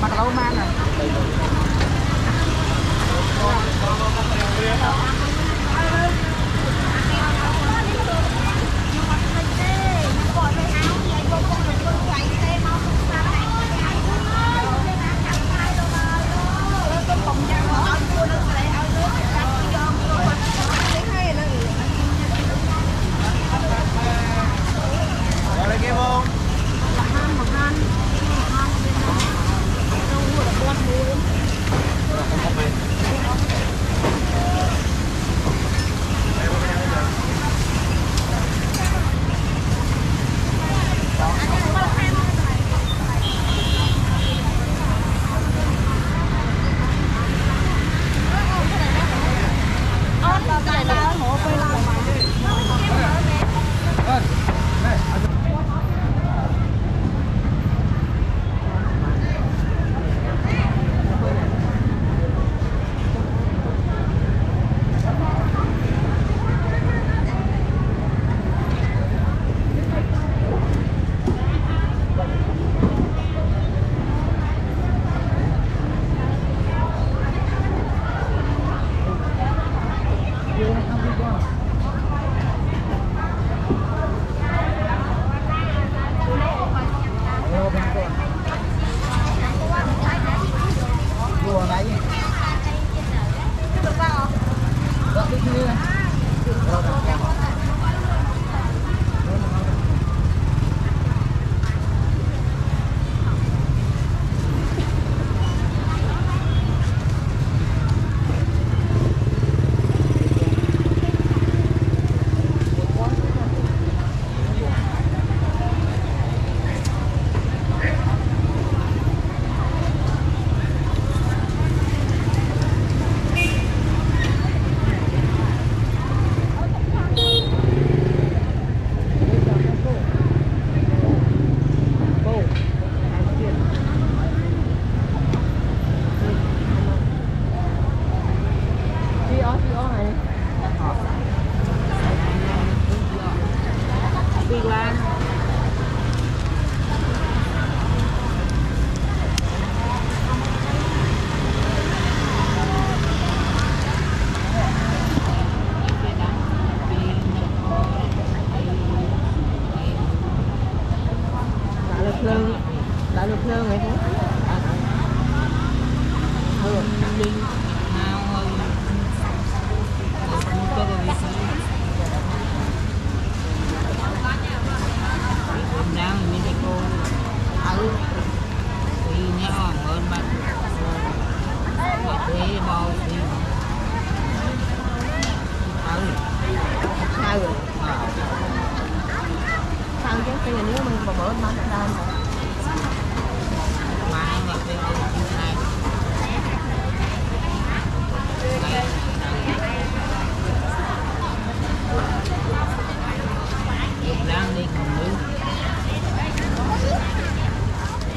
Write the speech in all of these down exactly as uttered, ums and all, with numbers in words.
Mặt lâu man rồi. Đã được lương vậy thôi. Ừ. Đi nào hơn. Có cái gì xí. Hôm nào mình đi cô. Ừ. Thì nhớ hơn bạn. Có thế bao thì. Ừ. Sao rồi? Sao chứ bây giờ nếu mình mà bữa ăn ở đâu mà mai gặp bên ông thứ hai đang đi cùng nữ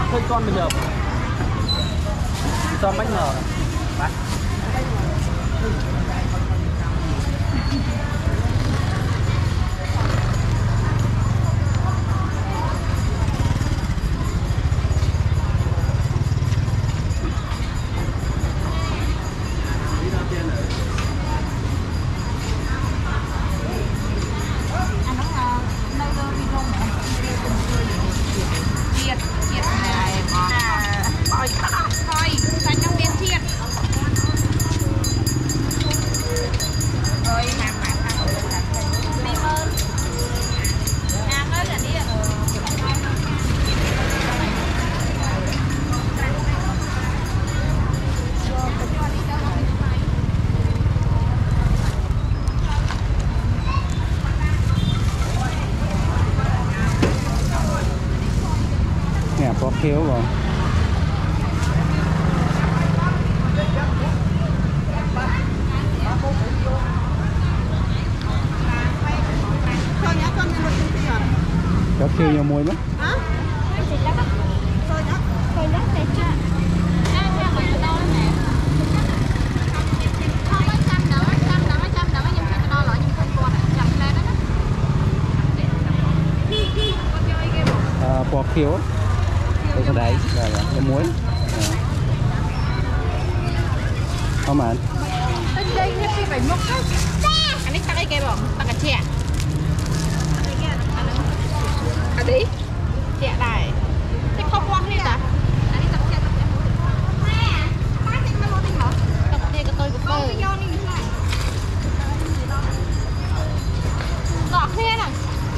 khơi con bây giờ cho bánh ngờ bánh có kéo vào có kéo nhiều muối lắm à, bò kéo cái đấy là cái muối không mà đây cái phải mốc anh ấy tao cái kia bỏ tao cả chè à đấy chè này thế không quan hết à anh ấy tập chè tập chè mẹ ba chè nó lo tình hả tập chè cái tôi của tôi cái do này lại đỏ thế này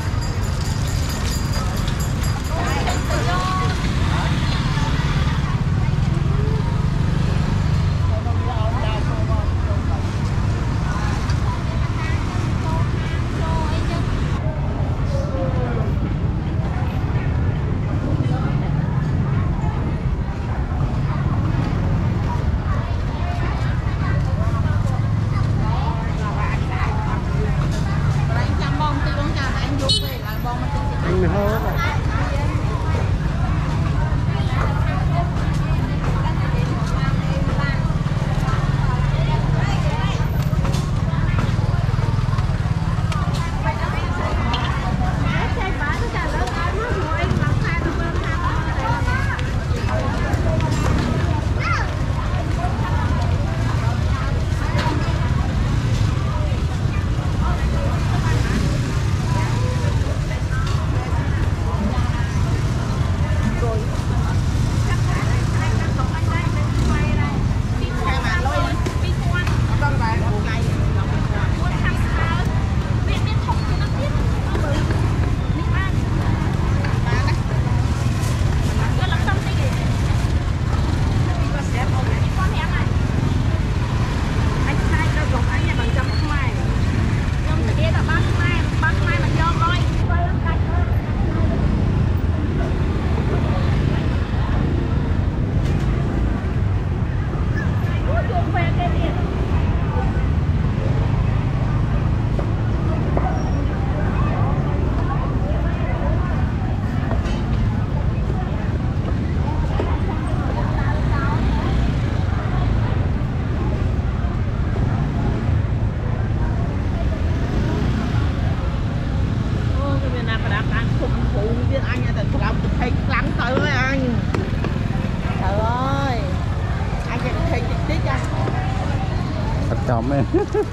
chồng em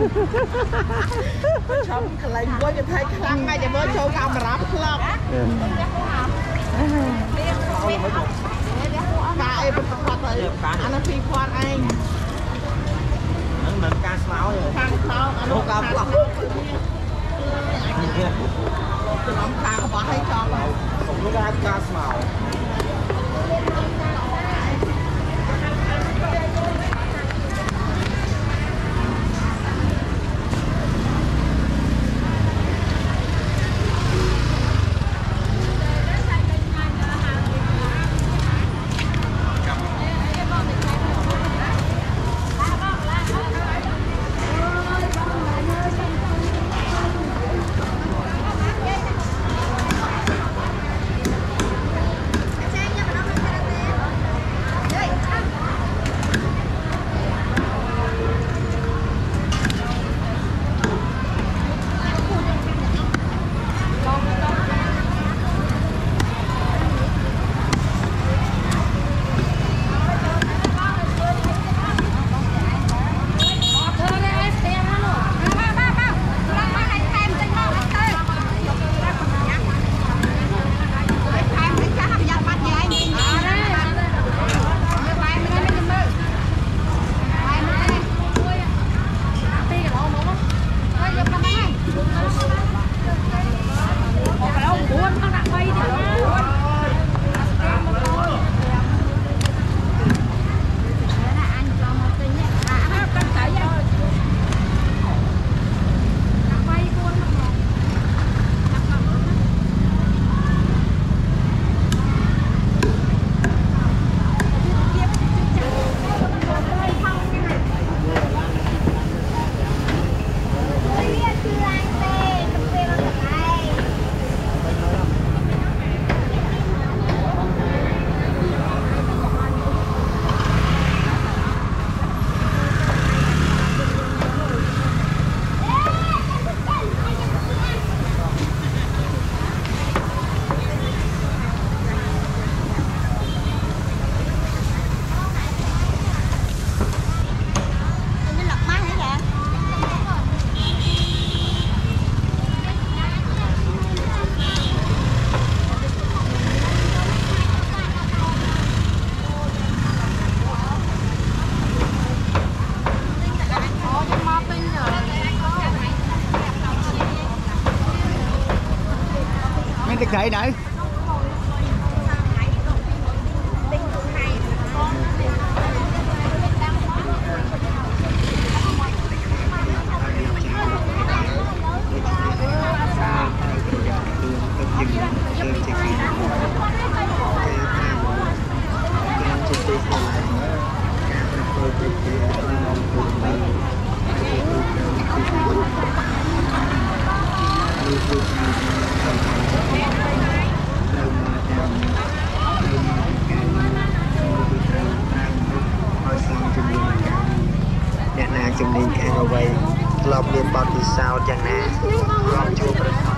chồng lại với cái thay khăn ngay cho với châu cao mà ráp lắm cá em bắt bắt rồi anh nó phi khoan anh mình cá sáo rồi cá sáo anh nó cá lóc từ nóng cá bỏ hay cho cũng nó ra cá sáo អ្នកណាជំនាញខាងអ្វីធ្លាប់មានបទពិសោធន៍យ៉ាងណារំជួបប្រសព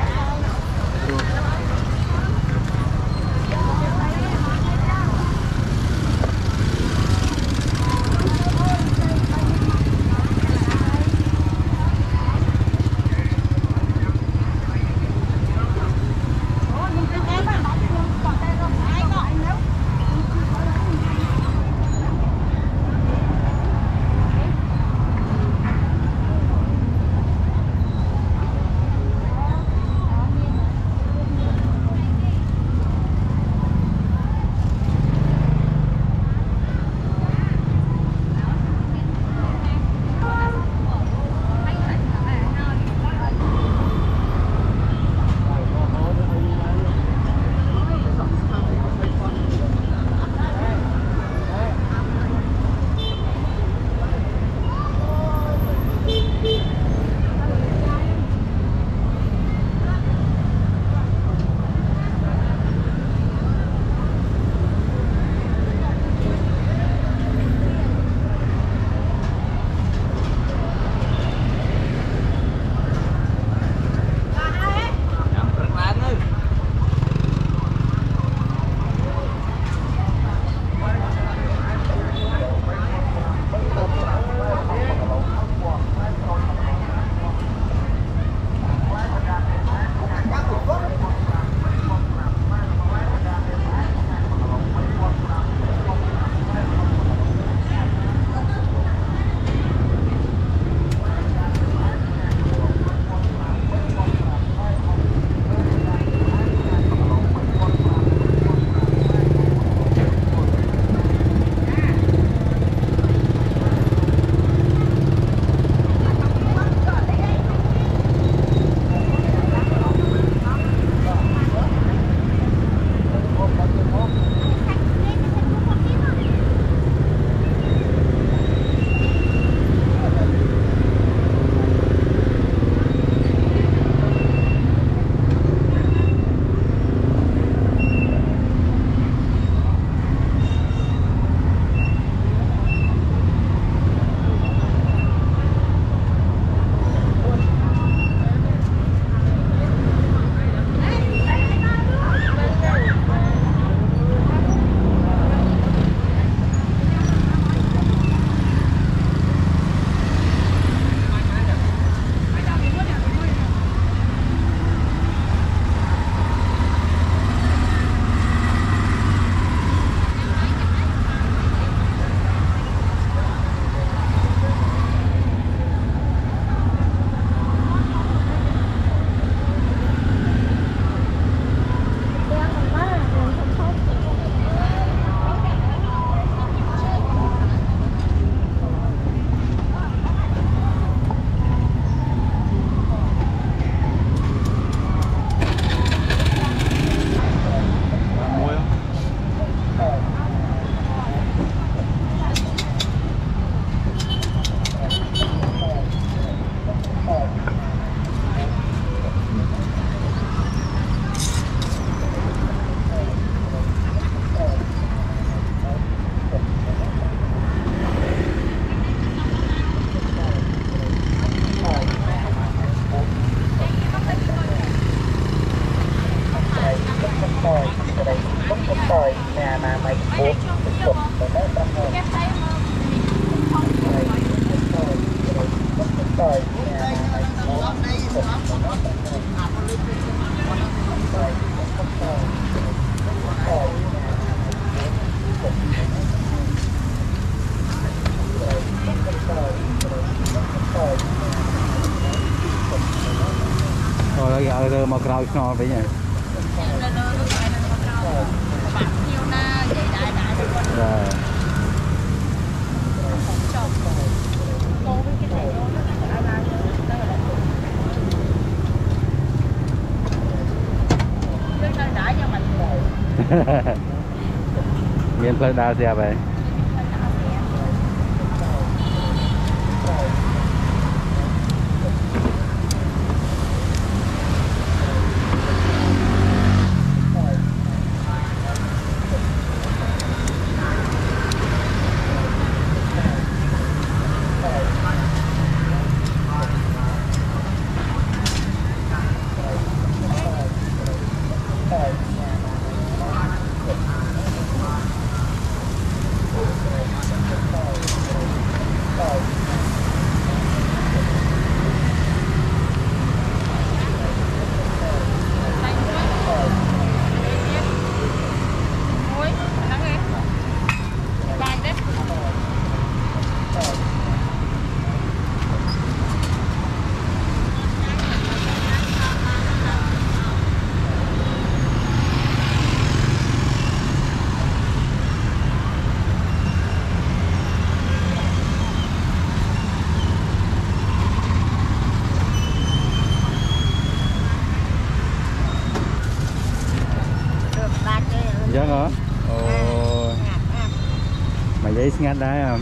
Rồi giờ giờ mà cào nó với nhỉ. Rồi. miền phơi đa xe vậy Dân hả? Ồ. Mà giấy ngắt đá không?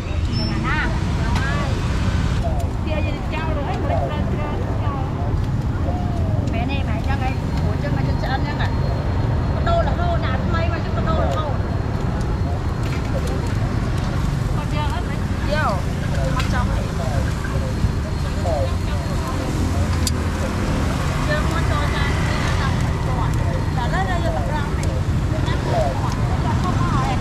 Mẹ này phải cho cái của chân mà chân chân nhá cả. Đô là đô nạt mấy mà chứ có đô là đô. Con chưa hết đấy. Vô. Mắt trong này. Chưa có cho ra nó trong quả. Đã lấy ra cho bạn rau này. Nhắc quả. Không có hỏi.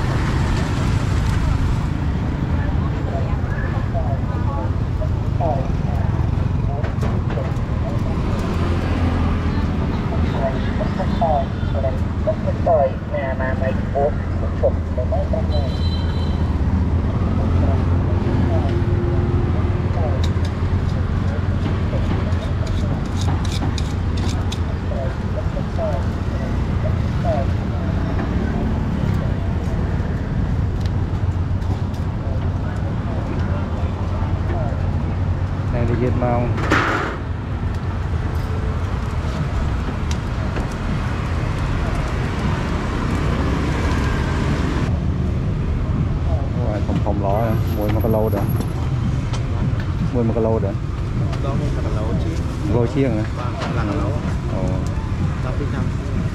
Này đi giết mau. Không không ló mùi mà có lâu rồi mùi mà có lâu rồi đó là lẩu chiên gôi chiêng hả? là lẩu ồ tao biết không